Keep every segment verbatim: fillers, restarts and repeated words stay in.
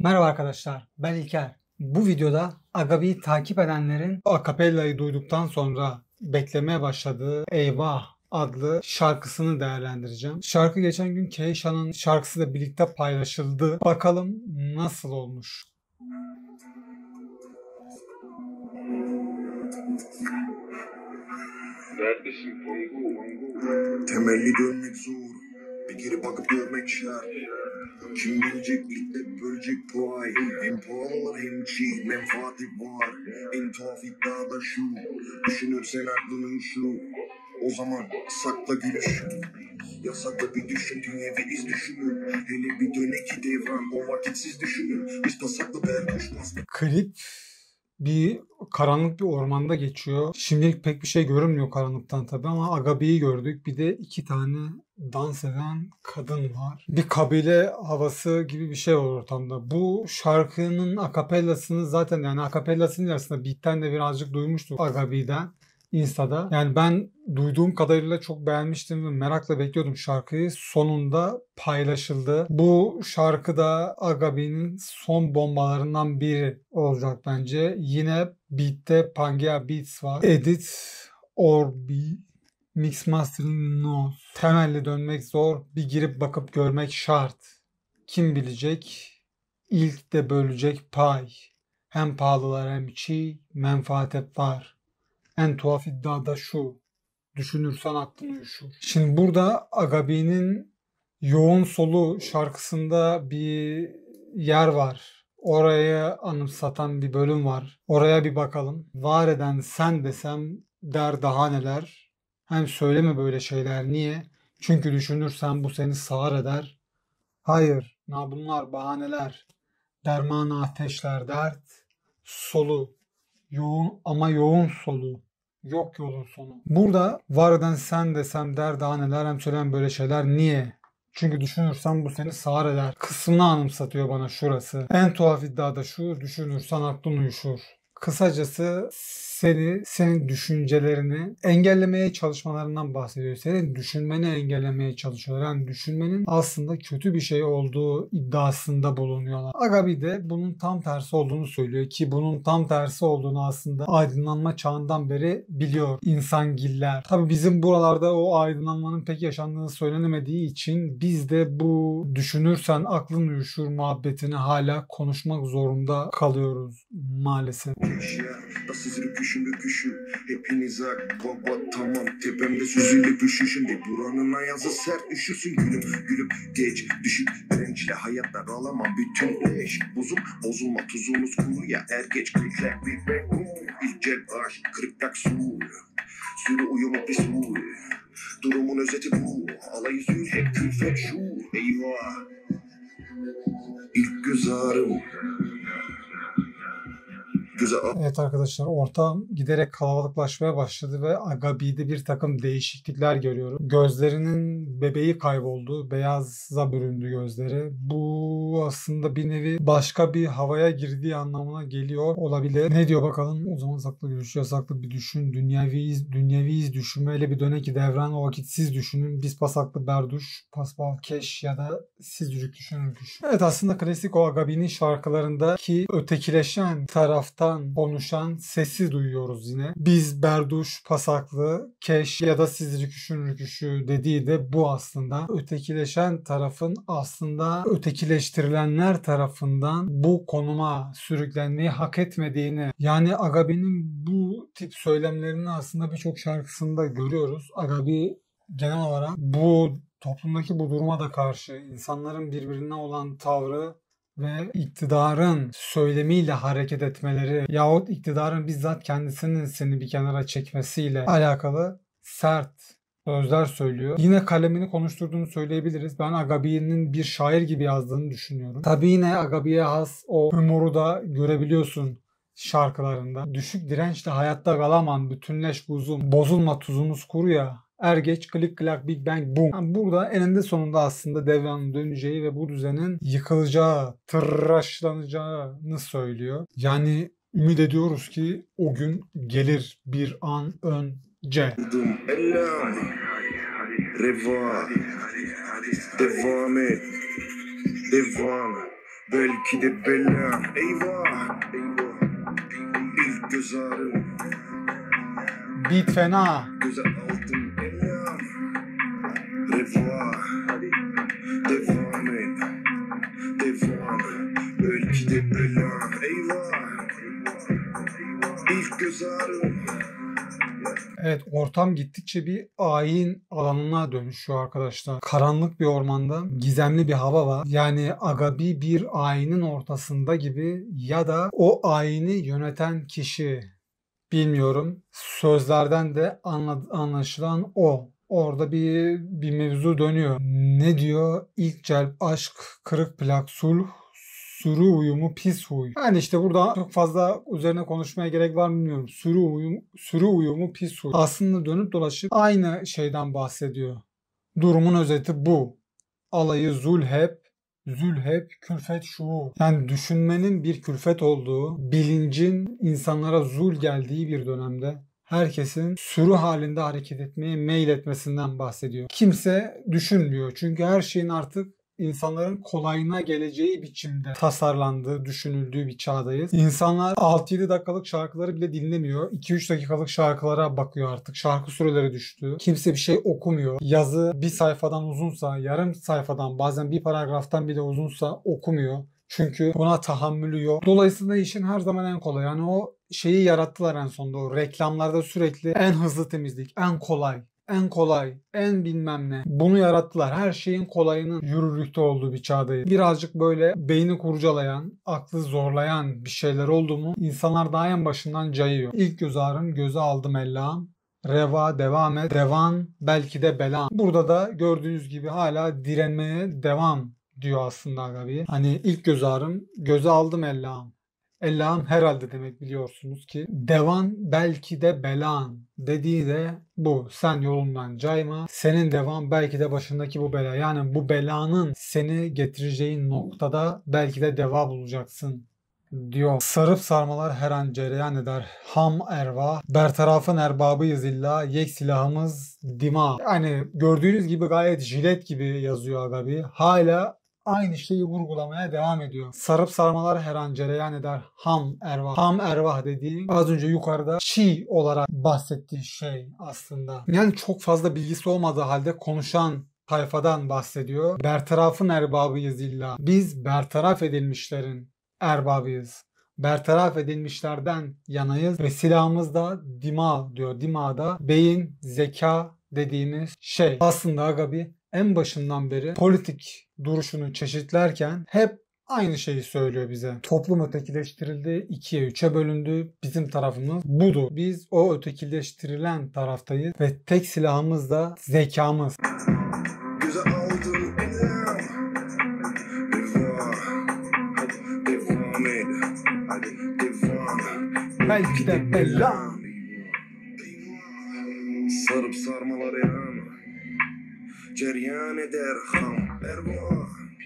Merhaba arkadaşlar, ben İlker. Bu videoda Agabi'yi takip edenlerin Acapella'yı duyduktan sonra beklemeye başladığı Eyvah adlı şarkısını değerlendireceğim. Şarkı geçen gün Keisha'nın şarkısıyla birlikte paylaşıldı. Bakalım nasıl olmuş. Temelli dönmek zor, bir geri bakıp görmek şart. Kim bilecek ligde bölecek pay. Hem pahalılar hem çiğ menfaati var. En tuhaf iddia da şu, düşünürsen aklının şu. O zaman sakla gülüş, yasakla bir düşün, dünyevi iz düşünür. Hele bir döneki devran, o vakitsiz düşünür. Biz pasaklı berkuş maske. Klip bir karanlık bir ormanda geçiyor. Şimdilik pek bir şey görünmüyor karanlıktan tabii ama Agabi'yi gördük. Bir de iki tane dans eden kadın var. Bir kabile havası gibi bir şey var ortamda. Bu şarkının akapellasını zaten yani akapellasının arasında beat'ten de birazcık duymuştuk Agabi'den. Insta'da. Yani ben duyduğum kadarıyla çok beğenmiştim ve merakla bekliyordum şarkıyı. Sonunda paylaşıldı. Bu şarkıda Agabi'nin son bombalarından biri olacak bence. Yine beat'te Pangea Beats var. Edit Orbi Mix Mastering No. Temelli dönmek zor. Bir girip bakıp görmek şart. Kim bilecek? İlk de bölecek pay. Hem pahalılar hem çiğ. Menfaat hep var. En tuhaf iddia da şu. Düşünürsen aklın uyuşur. Şimdi burada Agabi'nin Yoğun Solu şarkısında bir yer var. Oraya anımsatan bir bölüm var. Oraya bir bakalım. Var eden sen desem der daha neler. Hem söyleme böyle şeyler. Niye? Çünkü düşünürsen bu seni sağır eder. Hayır. Na bunlar bahaneler. Dermanı ateşler dert. Solu. Yoğun ama yoğun solu. Yok yolun sonu. Burada var eden sen desem der daha neler hem söyleyen böyle şeyler. Niye? Çünkü düşünürsen bu seni sağır eder. Kısmını anımsatıyor bana şurası. En tuhaf iddia da şu. Düşünürsen aklın uyuşur. Kısacası seni, senin düşüncelerini engellemeye çalışmalarından bahsediyor. Senin düşünmeni engellemeye çalışıyorlar. Yani düşünmenin aslında kötü bir şey olduğu iddiasında bulunuyorlar. Agabi de bunun tam tersi olduğunu söylüyor ki bunun tam tersi olduğunu aslında aydınlanma çağından beri biliyor insangiller. Tabii bizim buralarda o aydınlanmanın pek yaşandığını söylenemediği için biz de bu düşünürsen aklın uyuşur muhabbetini hala konuşmak zorunda kalıyoruz maalesef. Da siz rüküşün rüküşü hepiniz ak baba tamam tepemde süzülüp üşüşün de buranın ayazı sert üşüsün gülüm gülüm geç düşük dirençle hayatlar alamam bütün leş buzum bozulma tuzumuz kuru ya er geç klikler big bang ilk cel aşk kırıktak su sürü uyumu bir su durumun özeti bu alayı zül hep külfet şu eyvah ilk göz ağrım. Evet arkadaşlar, ortam giderek kalabalıklaşmaya başladı ve Agabi'de bir takım değişiklikler görüyorum. Gözlerinin bebeği kayboldu. Beyaza büründü gözleri. Bu aslında bir nevi başka bir havaya girdiği anlamına geliyor olabilir. Ne diyor bakalım? O zaman saklı gülüş, yasaklı bir düşün. Dünyeviyiz, dünyeviyiz düşünmeyle bir dönek devran o vakit siz düşünün. Biz pasaklı berduş, paspal keş ya da siz yürük düşünün. Evet, aslında klasik o Agabi'nin şarkılarındaki ötekileşen taraftan konuşan sesi duyuyoruz yine. Biz berduş, pasaklı, keş ya da siz rüküşün rüküşü dediği de bu aslında. Ötekileşen tarafın aslında ötekileştirilenler tarafından bu konuma sürüklenmeyi hak etmediğini, yani Agabi'nin bu tip söylemlerini aslında birçok şarkısında görüyoruz. Agabi genel olarak bu toplumdaki bu duruma da karşı insanların birbirine olan tavrı ve iktidarın söylemiyle hareket etmeleri yahut iktidarın bizzat kendisinin seni bir kenara çekmesiyle alakalı sert sözler söylüyor. Yine kalemini konuşturduğunu söyleyebiliriz. Ben Agabi'nin bir şair gibi yazdığını düşünüyorum. Tabii yine Agabi'ye has o humoru da görebiliyorsun şarkılarında. Düşük dirençle hayatta kalamam, bütünleş buzum, bozulma tuzumuz kuru ya. Er geç klik klak big bang boom. Yani burada eninde sonunda aslında devranın döneceği ve bu düzenin yıkılacağı, tıraşlanacağını söylüyor. Yani ümit ediyoruz ki o gün gelir bir an önce. Reva, devam et, devam. Belki de bela. Eyvah. İlk göz ağrım. Beat fena. Göze aldım elam. Revoir. Devam et. Devam. Belki de bela. Eyvah. İlk göz ağrım. Evet, ortam gittikçe bir ayin alanına dönüşüyor arkadaşlar. Karanlık bir ormanda gizemli bir hava var. Yani Agabi bir ayinin ortasında gibi ya da o ayini yöneten kişi, bilmiyorum. Sözlerden de anla- anlaşılan o. Orada bir bir mevzu dönüyor. Ne diyor? İlk celp aşk, kırık plak, sulh, sürü uyumu, pis huy. Yani işte burada çok fazla üzerine konuşmaya gerek var mı bilmiyorum. Sürü uyumu, sürü uyumu, pis huy. Aslında dönüp dolaşıp aynı şeyden bahsediyor. Durumun özeti bu. Alayı zul hep, zül hep, külfet şuur. Yani düşünmenin bir külfet olduğu, bilincin insanlara zul geldiği bir dönemde herkesin sürü halinde hareket etmeye meyletmesinden bahsediyor. Kimse düşünmüyor. Çünkü her şeyin artık insanların kolayına geleceği biçimde tasarlandığı, düşünüldüğü bir çağdayız. İnsanlar altı yedi dakikalık şarkıları bile dinlemiyor. iki üç dakikalık şarkılara bakıyor artık. Şarkı süreleri düştü. Kimse bir şey okumuyor. Yazı bir sayfadan uzunsa, yarım sayfadan, bazen bir paragraftan bile uzunsa okumuyor. Çünkü buna tahammülü yok. Dolayısıyla işin her zaman en kolay. Yani o şeyi yarattılar en sonunda. O reklamlarda sürekli en hızlı temizlik, en kolay. En kolay, en bilmem ne. Bunu yarattılar. Her şeyin kolayının yürürlükte olduğu bir çağdayız. Birazcık böyle beyni kurcalayan, aklı zorlayan bir şeyler oldu mu insanlar daha en başından cayıyor. İlk göz ağrım, göze aldım ellam. Reva, devam et, devan, belki de belam. Burada da gördüğünüz gibi hala direnmeye devam diyor aslında Agabi. Hani ilk göz ağrım, göze aldım ellam. Ellam herhalde demek, biliyorsunuz ki. Devan belki de belan dediği de bu. Sen yolundan cayma. Senin devan belki de başındaki bu bela. Yani bu belanın seni getireceğin noktada belki de deva bulacaksın diyor. Sarıp sarmalar her an cereyan eder. Ham erva. Bertarafın erbabıyız illa. Yek silahımız dima. Yani gördüğünüz gibi gayet jilet gibi yazıyor Agabi. Hala aynı şeyi vurgulamaya devam ediyor. Sarıp sarmalar her an cereyan eder. Ham ervah. Ham ervah dediği az önce yukarıda çiğ olarak bahsettiği şey aslında. Yani çok fazla bilgisi olmadığı halde konuşan tayfadan bahsediyor. Bertarafın erbabıyız illa. Biz bertaraf edilmişlerin erbabıyız. Bertaraf edilmişlerden yanayız ve silahımız da dima diyor. Dima da beyin, zeka dediğimiz şey. Aslında Agabi en başından beri politik duruşunu çeşitlerken hep aynı şeyi söylüyor bize. Toplum ötekileştirildi, ikiye üçe bölündü. Bizim tarafımız budur. Biz o ötekileştirilen taraftayız ve tek silahımız da zekamız. Göze aldım elam. Devam. Devam et. Hadi devam. Belki de belam. Sarıp sarmalar elam. Ceryan eder ham erva.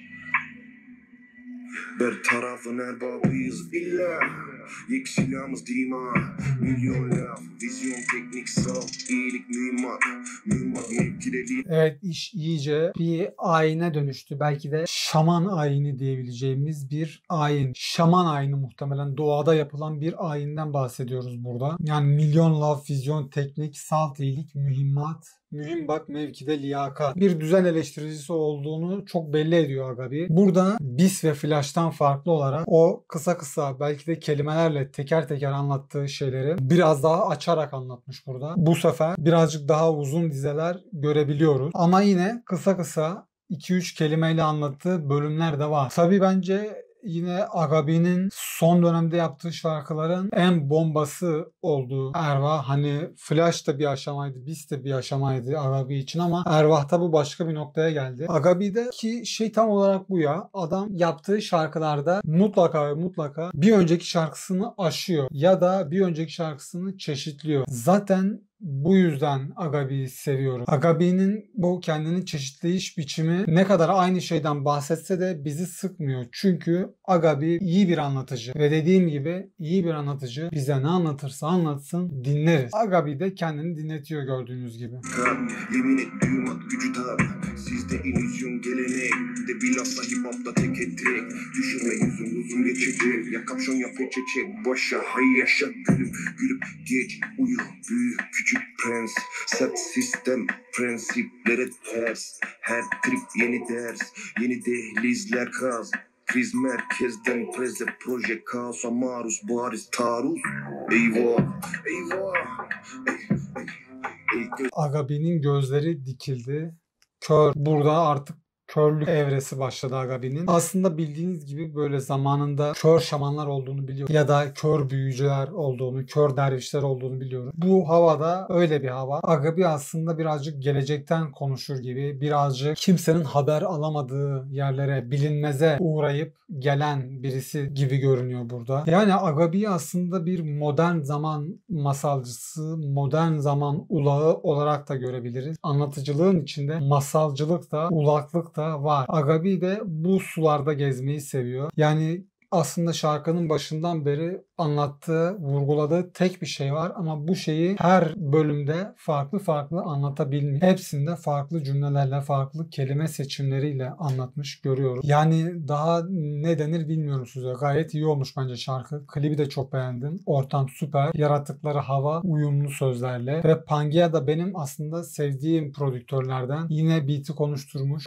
Bertarafın erbabıyız illa. Yek silahımız dima. Milyon laf. Vizyon, teknik, saf. İyilik, mühimmat. Mühimmat, mevkileliği. Evet, iş iyice bir ayine dönüştü. Belki de şaman ayini diyebileceğimiz bir ayin. Şaman ayini muhtemelen doğada yapılan bir ayinden bahsediyoruz burada. Yani milyon laf, vizyon, teknik, salt, iyilik, mühimmat. Mühim bak mevkide liyakat. Bir düzen eleştiricisi olduğunu çok belli ediyor Agabi. Burada bis ve flash'tan farklı olarak o kısa kısa belki de kelimelerle teker teker anlattığı şeyleri biraz daha açarak anlatmış burada. Bu sefer birazcık daha uzun dizeler görebiliyoruz. Ama yine kısa kısa iki üç kelimeyle anlattığı bölümler de var. Tabii bence yine Agabi'nin son dönemde yaptığı şarkıların en bombası olduğu Ervah. Hani Flash da bir aşamaydı, Bis de bir aşamaydı Agabi için ama Ervah'ta bu başka bir noktaya geldi. Agabi'deki şey tam olarak bu ya. Adam yaptığı şarkılarda mutlaka ve mutlaka bir önceki şarkısını aşıyor ya da bir önceki şarkısını çeşitliyor. Zaten bu yüzden Agabi'yi seviyorum. Agabi'nin bu kendini çeşitleyiş biçimi ne kadar aynı şeyden bahsetse de bizi sıkmıyor. Çünkü Agabi iyi bir anlatıcı. Ve dediğim gibi iyi bir anlatıcı bize ne anlatırsa anlatsın dinleriz. Agabi de kendini dinletiyor gördüğünüz gibi. Yemin ettiğim at gücü tar. Sizde illüzyon gelenek. De bilhassa hip hop'ta tek etek. Düşürme yüzün uzun geçecek. Ya kapşon ya peçecek. Boşa hay yaşa gülüp gülüp geç uyu büyü küçük prens. Sert sistem prensiplere ters. Her trip yeni ders. Yeni dehlizler kaz. Kriz merkezden preze proje kaosa maruz bariz taarruz. Eyvah eyvah ey, ey, ey. Agabi'nin gözleri dikildi. Kör. Burada artık körlük evresi başladı Agabi'nin. Aslında bildiğiniz gibi böyle zamanında kör şamanlar olduğunu biliyorum. Ya da kör büyücüler olduğunu, kör dervişler olduğunu biliyorum. Bu havada öyle bir hava. Agabi aslında birazcık gelecekten konuşur gibi, birazcık kimsenin haber alamadığı yerlere, bilinmeze uğrayıp gelen birisi gibi görünüyor burada. Yani Agabi'yi aslında bir modern zaman masalcısı, modern zaman ulağı olarak da görebiliriz. Anlatıcılığın içinde masalcılık da, ulaklık da var. Agabi de bu sularda gezmeyi seviyor. Yani aslında şarkının başından beri anlattığı, vurguladığı tek bir şey var ama bu şeyi her bölümde farklı farklı anlatabilmiş. Hepsinde farklı cümlelerle, farklı kelime seçimleriyle anlatmış görüyoruz. Yani daha ne denir bilmiyorum size. Gayet iyi olmuş bence şarkı. Klibi de çok beğendim. Ortam süper. Yarattıkları hava uyumlu sözlerle. Ve Pangea da benim aslında sevdiğim prodüktörlerden. Yine beat'i konuşturmuş.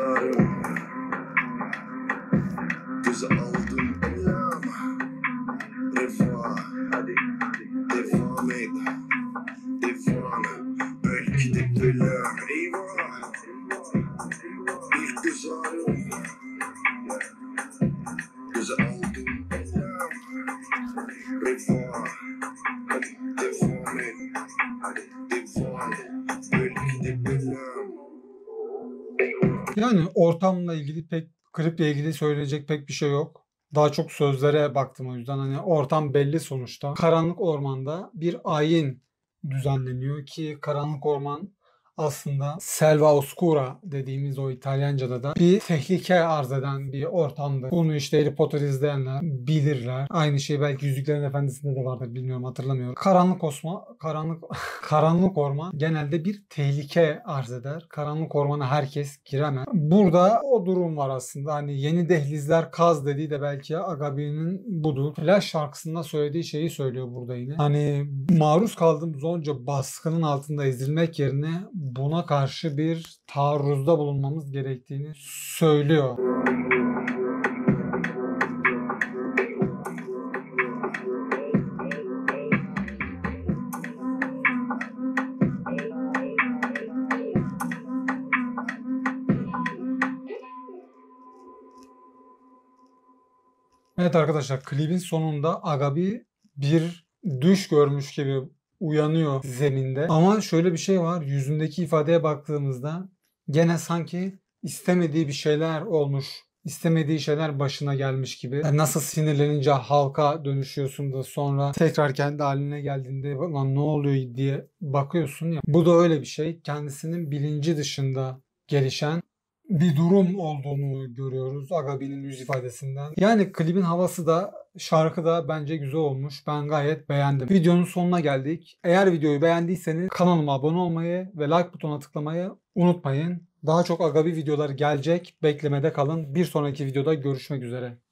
Göze aldım elam. Refah hadi devam et. Devam belki de belam. Eyvah ilk göz ağrım. Göze aldım elam. Refah hadi devam et. Hadi devam belki de belam. Yani ortamla ilgili pek, kliple ilgili söyleyecek pek bir şey yok. Daha çok sözlere baktım o yüzden. Hani ortam belli sonuçta. Karanlık Orman'da bir ayin düzenleniyor ki Karanlık Orman aslında Selva Oscura dediğimiz o İtalyanca'da da bir tehlike arz eden bir ortamdı. Bunu işte Harry Potter izleyenler bilirler. Aynı şey belki Yüzüklerin Efendisi'nde de vardır, bilmiyorum, hatırlamıyorum. Karanlık Osman, karanlık Karanlık Orman genelde bir tehlike arz eder. Karanlık Orman'a herkes giremez. Burada o durum var aslında. Hani yeni dehlizler kaz dediği de belki Agabi'nin budur. Flash şarkısında söylediği şeyi söylüyor burada yine. Hani maruz kaldığımız onca baskının altında ezilmek yerine buna karşı bir taarruzda bulunmamız gerektiğini söylüyor. Evet arkadaşlar, klibin sonunda Agabi bir düş görmüş gibi uyanıyor zeminde. Ama şöyle bir şey var. Yüzündeki ifadeye baktığımızda gene sanki istemediği bir şeyler olmuş. İstemediği şeyler başına gelmiş gibi. Yani nasıl sinirlenince halka dönüşüyorsun da sonra tekrar kendi haline geldiğinde lan ne oluyor diye bakıyorsun ya. Bu da öyle bir şey. Kendisinin bilinci dışında gelişen bir durum olduğunu görüyoruz Agabi'nin yüz ifadesinden. Yani klibin havası da şarkı da bence güzel olmuş. Ben gayet beğendim. Videonun sonuna geldik. Eğer videoyu beğendiyseniz kanalıma abone olmayı ve like butonuna tıklamayı unutmayın. Daha çok Agabi videoları gelecek. Beklemede kalın. Bir sonraki videoda görüşmek üzere.